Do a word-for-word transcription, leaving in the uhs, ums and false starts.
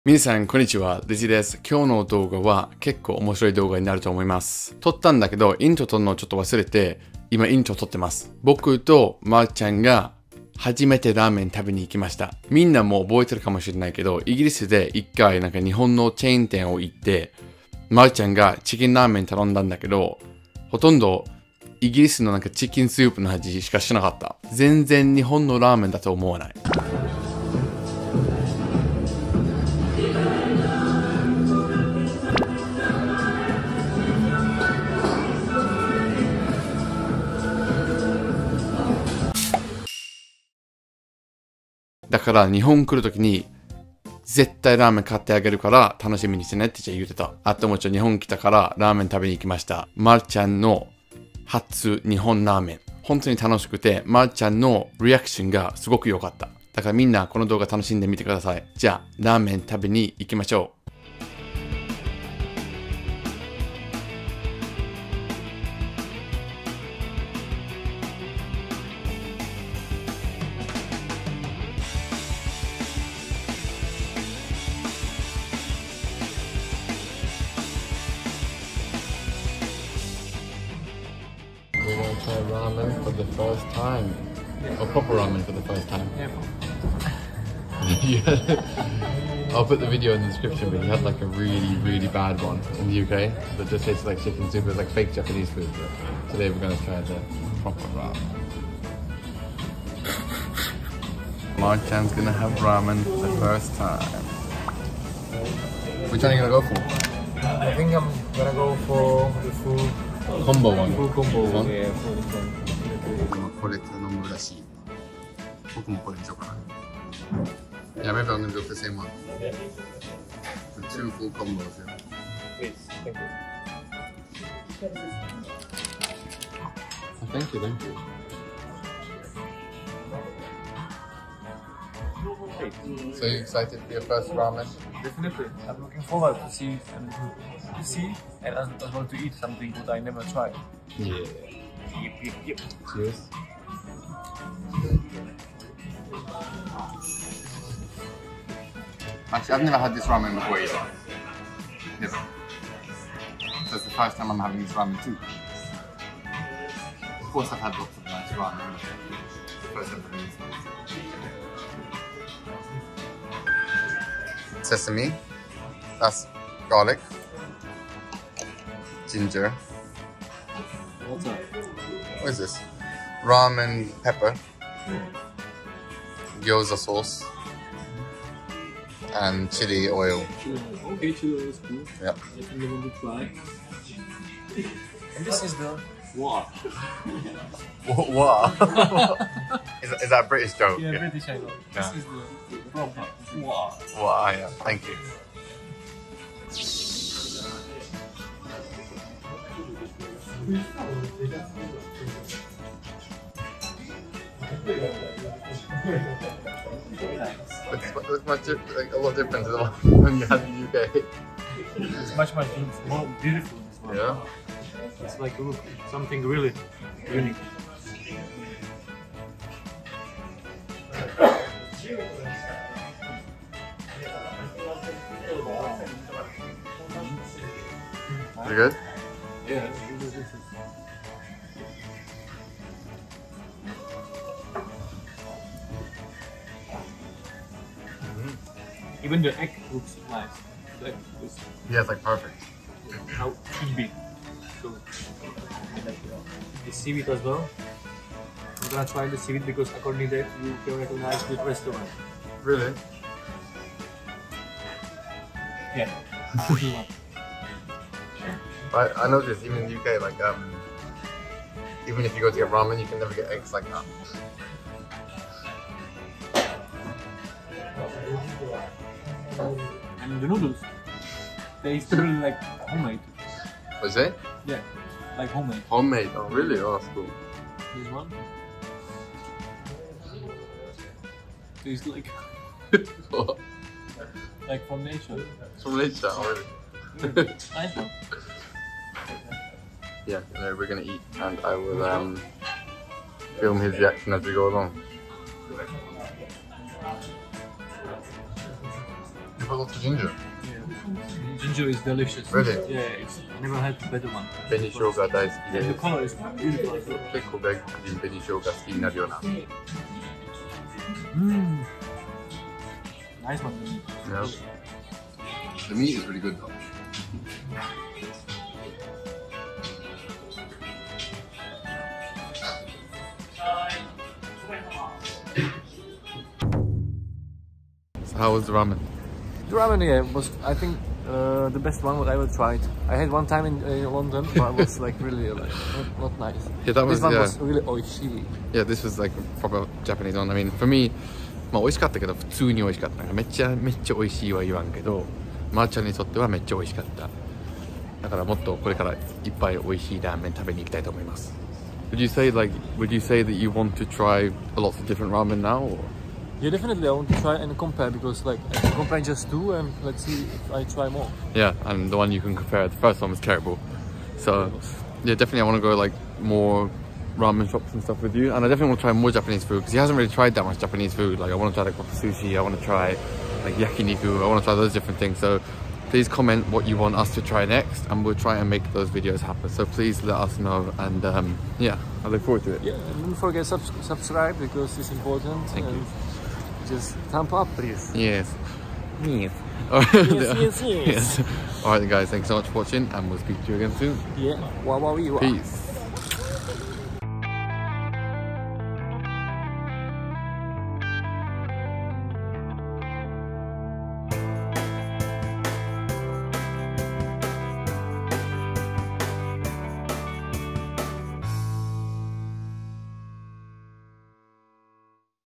皆さん、こんにちは。デジです。今日の動画は結構面白い動画になると思います。撮ったんだけど、イントロ撮るのをちょっと忘れて、今イントロ撮ってます。僕とまーちゃんが初めてラーメン食べに行きました。みんなもう覚えてるかもしれないけど、イギリスで一回なんか日本のチェーン店を行って、まーちゃんがチキンラーメン頼んだんだけど、ほとんどイギリスのなんかチキンスープの味しかしなかった。全然日本のラーメンだと思わない。だから日本来るときに絶対ラーメン買ってあげるから楽しみにしてねって言ってた。あともちろん日本来たからラーメン食べに行きました。まるちゃんの初日本ラーメン。本当に楽しくて、まるちゃんのリアクションがすごく良かった。だからみんなこの動画楽しんでみてください。じゃあラーメン食べに行きましょう。We're gonna try ramen for the first time. Or proper ramen for the first time. Yeah. I'll put the video in the description, but he had like a really, really bad one in the U K that just tasted like chicken soup. It was like fake Japanese food. But today we're gonna try the proper ramen. Mark-chan's gonna have ramen for the first time. Which one are you gonna go for? I think I'm gonna go for the full Combo one. full combo. This one? Yeah, full one. これ頼むらしい。僕もこれにしようかな。Yeah, maybe I'm gonna go for the same one. The two full combos, yeah. Please, thank you. Oh, thank you, thank you. So you excited for your first ramen? Definitely. I'm looking forward to see and to see and as, as well to eat something that I never tried. Yeah. Yep, yep, yep. Cheers. Actually, I've never had this ramen before either. Never. So it's the first time I'm having this ramen too. Of course, I've had lots of nice ramen. It's the first time having this one. Sesame. That's garlic. Ginger. What's up? What is this? Ramen pepper. Gyoza sauce. And chili oil. Okay, chili oil is cool. Yep. I think I want to try. And this is the what? What? is, is that a British joke? Yeah, British I know. This Yeah. is the proper what? What? Yeah. Thank you. Looks, looks much dif- like a lot different to the one you had in the U K. It's much much more beautiful this one. Yeah. It's like look something really unique. You good? Yeah, this is, this is. Even the egg looks nice. The egg is Yeah, it's like perfect. how it should be. So the seaweed as well. I'm gonna try the seaweed because according to that you can recognize the restaurant. Really? Yeah. I, I noticed even in the U K, like um, even if you go to get ramen, you can never get eggs like that. And the noodles, they still like homemade. Was it? Yeah, like homemade. Homemade? Oh, really? Oh, that's cool. This one tastes like What? like from nature. It's from nature, oh, really? Nice one. Yeah, no, we're gonna eat, and I will um, film his reaction as we go along. put lots of ginger. Yeah. Ginger is delicious. Really? Yeah, it's I never had a better one. 紅生姜大好き And で the color is beautiful as well. 結構外国人紅生姜好きになるような。 Mmm. Nice one. Yeah. The meat is really good though. So how was the ramen? The ramen, yeah, was I think uh, the best one what I ever tried. I had one time in uh, London, but it was like really like, not, not nice. Yeah, that was this one yeah. was really oishi. Yeah, this was like a proper Japanese one. I mean, for me, まあ美味しかったけど普通に美味しかった。なんかめっちゃめっちゃ美味しいは言わんけど、まーちゃんにとってはめっちゃ美味しかった。だからもっとこれからいっぱい美味しいラーメン食べに行きたいと思います。Would you say like would you say that you want to try a lot of different ramen now? Or? Yeah, definitely I want to try and compare because like I can compare just two and let's see if I try more. Yeah, and the one you can compare, the first one was terrible. So yeah, definitely I want to go like more ramen shops and stuff with you, and I definitely want to try more Japanese food because he hasn't really tried that much Japanese food. Like I want to try like sushi, I want to try like yakiniku, I want to try those different things. So please comment what you want us to try next and we'll try and make those videos happen. So please let us know, and um, yeah, I look forward to it. Yeah, and don't forget sub subscribe because it's important. Thank and you. Just thumb up, please. Yes. Yes. Yes, yes, yes. Alright guys, thanks so much for watching and we'll speak to you again soon. Yeah. Wow, wow, wow. Peace.